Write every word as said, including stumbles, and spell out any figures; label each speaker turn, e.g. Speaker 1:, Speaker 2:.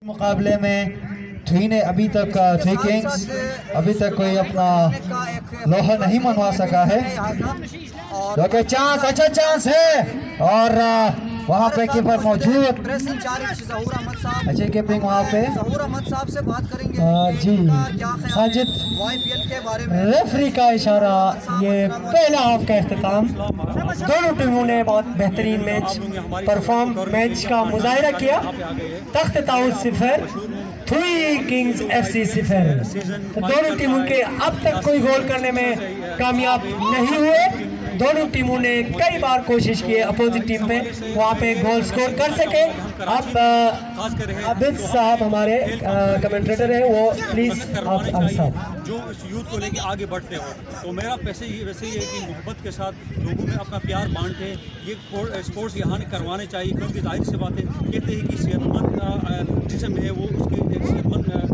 Speaker 1: मुकाबले में थ्री ने अभी तक थ्री किंग्स अभी तक कोई अपना लोहा नहीं मनवा सका है, जो कि चांस अच्छा चांस है और वहाँ पे कीपर मौजूद, अच्छी कीपिंग वहाँ पे
Speaker 2: से बात करेंगे
Speaker 1: जी साजिद
Speaker 2: के बारे में।
Speaker 3: रेफरी का इशारा, ये पहला हाफ का इख्तिताम। दोनों टीमों ने बहुत बेहतरीन मैच परफॉर्म मैच का मुजाहिरा किया। तख्त ताउस सिफर, थ्री किंग्स एफसी सिफर। तो दोनों टीमों के अब तक कोई गोल करने में कामयाब नहीं हुए। दोनों टीमों ने कई बार कोशिश की है अपोजिट टीम पे वहाँ पे गोल स्कोर कर सके। अब अबिद साहब हमारे कमेंटेटर है, वो प्लीज आप साहब
Speaker 4: जो इस यूथ को लेके आगे बढ़ते हो, तो मेरा पैसे ये वैसे ही है कि मोहब्बत के साथ लोगों में अपना प्यार बांटे। ये स्पोर्ट्स यहाँ करवाने चाहिए, क्योंकि जाहिर सी बात है कहते हैं कि सेहतमंद जिस्म है वो उसके एक सेहतमंद